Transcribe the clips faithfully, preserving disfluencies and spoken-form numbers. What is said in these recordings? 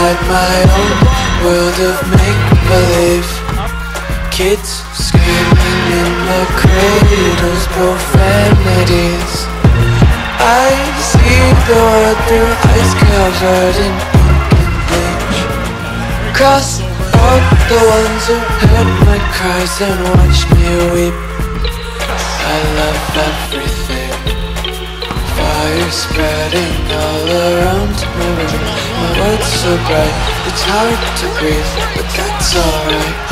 inside my own world of make-believe. Kids screaming in the cradles, profanities. I see the world through ice covered in ink and bleach. Cross out the ones who heard my cries and watched me weep. I love everything. Fire spreading all around my room. My world's so bright, it's hard to breathe, but that's alright.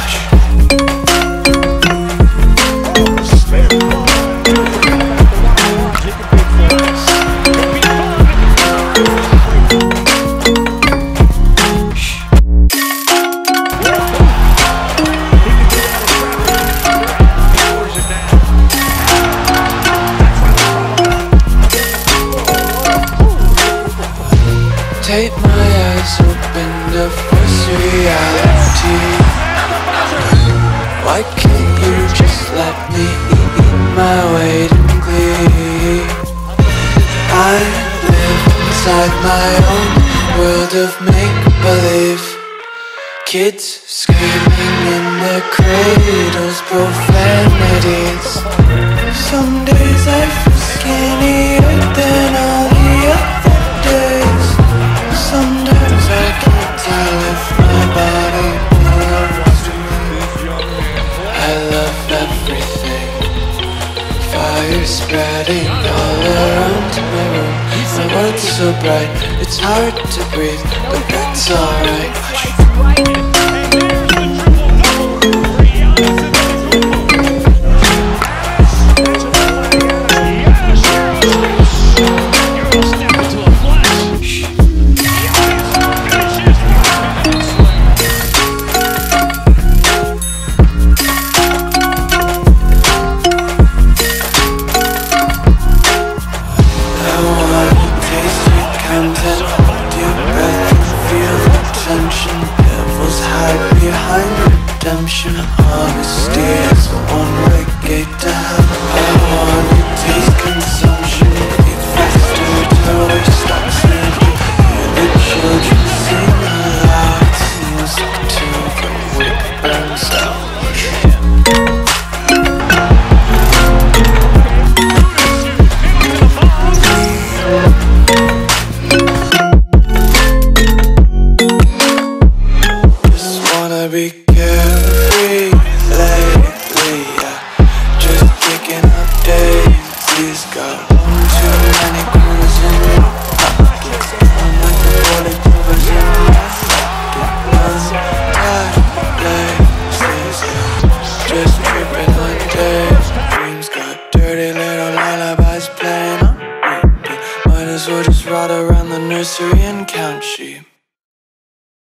Take my eyes open to force reality. Why can't you just let me eat my weight in glee? I live inside my own world of make-believe. Kids screaming in their cradles, profanities. Some days I feel skinnier than all the other days. Sometimes I can't tell if my body belongs to me. I love everything. Fire spreading all around my room. My world's so bright, it's hard to breathe, but that's alright. Behind redemption, honesty is a one-way gate to hell. I wanna taste consumption, eat faster till we stop sleeping. Hear the children sing aloud, music till the wick burns out. Be carefree lately, yeah. Just kicking up daisies. Got one too many corners in my pocket. I'm like the bullet covers in my pocket. Untied laces, yeah. Just tripping on days. Dreams got dirty little lullabies playing on repeat. Might as well just ride around the nursery and count sheep.